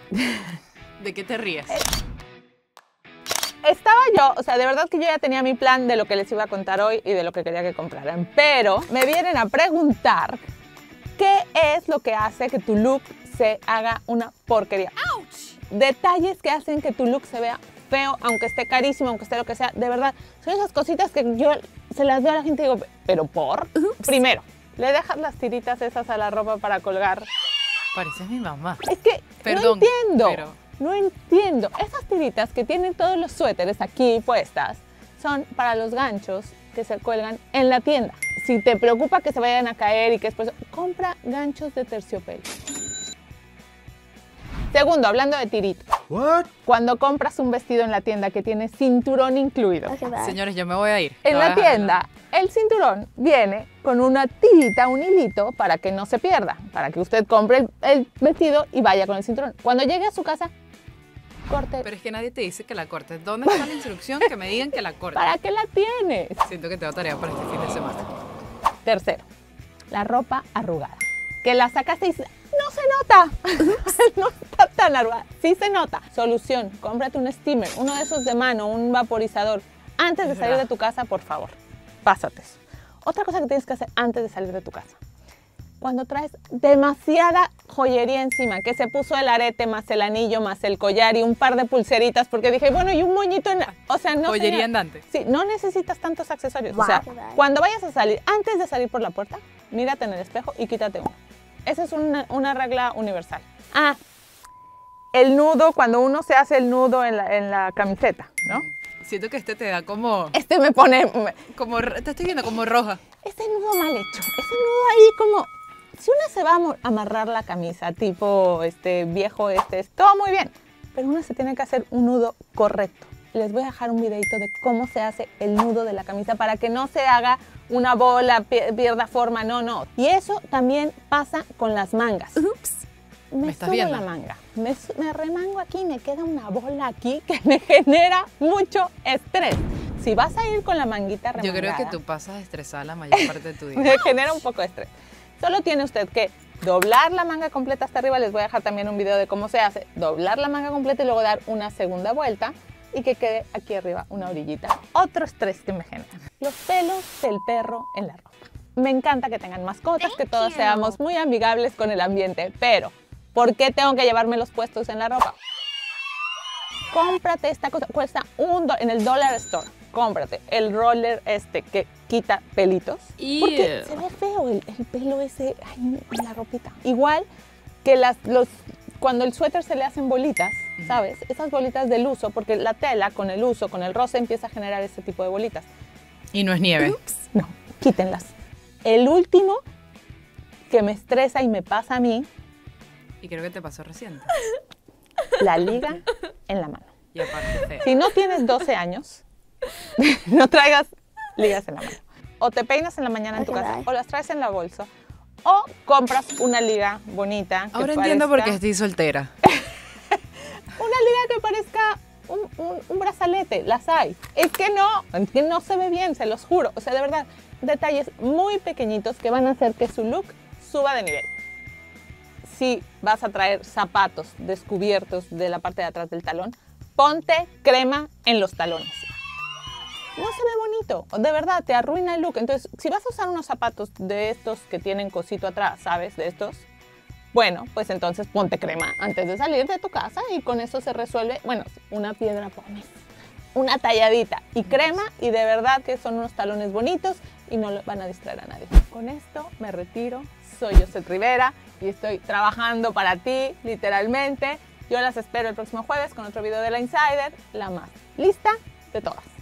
¿De qué te ríes? Estaba yo, o sea, de verdad que yo ya tenía mi plan de lo que les iba a contar hoy y de lo que quería que compraran, pero me vienen a preguntar qué es lo que hace que tu look se haga una porquería. ¡Auch! Detalles que hacen que tu look se vea feo, aunque esté carísimo, aunque esté lo que sea, de verdad, son esas cositas que yo se las veo a la gente y digo, ¿pero por? Primero, le dejas las tiritas esas a la ropa para colgar. Pareces mi mamá. Es que Perdón, no entiendo, pero... no entiendo. Esas tiritas que tienen todos los suéteres aquí puestas son para los ganchos que se cuelgan en la tienda. Si te preocupa que se vayan a caer y que después... compra ganchos de terciopelo. Segundo, hablando de tiritas. What? Cuando compras un vestido en la tienda que tiene cinturón incluido. Señores, yo me voy a ir. En la tienda, el cinturón viene con una tirita, un hilito, para que no se pierda, para que usted compre el vestido y vaya con el cinturón. Cuando llegue a su casa, corte. Pero es que nadie te dice que la cortes. ¿Dónde está la instrucción que me digan que la cortes? ¿Para qué la tienes? Siento que tengo tarea para este fin de semana. Tercero, la ropa arrugada. Que la sacaste y dices, no se nota, no está tan arrugada. Sí se nota. Solución, cómprate un steamer, uno de esos de mano, un vaporizador. Antes de salir de tu casa, por favor, pásate eso. Otra cosa que tienes que hacer antes de salir de tu casa. Cuando traes demasiada joyería encima, que se puso el arete, más el anillo, más el collar y un par de pulseritas, porque dije, bueno, y un moñito en... O sea, no... Joyería andante. Sí, no necesitas tantos accesorios. Wow. O sea, cuando vayas a salir, antes de salir por la puerta, mírate en el espejo y quítate uno. Esa es una regla universal. Ah, el nudo, cuando uno se hace el nudo en la camiseta, ¿no? Siento que este te da como... Este me pone... Te estoy viendo como roja. Ese nudo mal hecho, ese nudo ahí como... Si una se va a amarrar la camisa, tipo viejo, todo muy bien. Pero una se tiene que hacer un nudo correcto. Les voy a dejar un videito de cómo se hace el nudo de la camisa para que no se haga una bola, pierda forma, no. Y eso también pasa con las mangas. Ups. Me estás subo viendo. la manga, me remango aquí, me queda una bola aquí que me genera mucho estrés. Si vas a ir con la manguita remangada, Yo creo que tú pasas estresada la mayor parte de tu día. me genera un poco de estrés. Solo tiene usted que doblar la manga completa hasta arriba. Les voy a dejar también un video de cómo se hace. Doblar la manga completa y luego dar una segunda vuelta y que quede aquí arriba una orillita. Otro estrés que me genera. Los pelos del perro en la ropa. Me encanta que tengan mascotas, que todos seamos muy amigables con el ambiente, pero ¿por qué tengo que llevarme los puestos en la ropa? Cómprate esta cosa, cuesta $1 en el Dollar Store. Cómprate el roller que quita pelitos. Porque se ve feo el pelo ese en la ropita. Igual que cuando el suéter se le hacen bolitas, ¿sabes? Esas bolitas del uso, porque la tela con el uso, con el roce, empieza a generar ese tipo de bolitas. Y no es nieve. No, quítenlas. El último que me estresa y me pasa a mí, Y creo que te pasó reciente. la liga en la mano. Y aparte feo. Si no tienes 12 años, no traigas ligas en la mano. O te peinas en la mañana en tu casa, o las traes en la bolsa, o compras una liga bonita. Ahora entiendo por qué estoy soltera. Una liga que parezca un brazalete, las hay. Es que no se ve bien, se los juro. O sea, de verdad, detalles muy pequeñitos que van a hacer que su look suba de nivel. Si vas a traer zapatos descubiertos de la parte de atrás del talón, ponte crema en los talones. No se ve bonito, de verdad, te arruina el look. Entonces, si vas a usar unos zapatos de estos que tienen cosito atrás, ¿sabes? De estos, bueno, pues entonces ponte crema antes de salir de tu casa y con eso se resuelve. Bueno, una piedra pones, una talladita y crema, y de verdad que son unos talones bonitos y no van a distraer a nadie. Con esto me retiro. Soy Yoset Rivera y estoy trabajando para ti, literalmente. Yo las espero el próximo jueves con otro video de La Insider, la más lista de todas.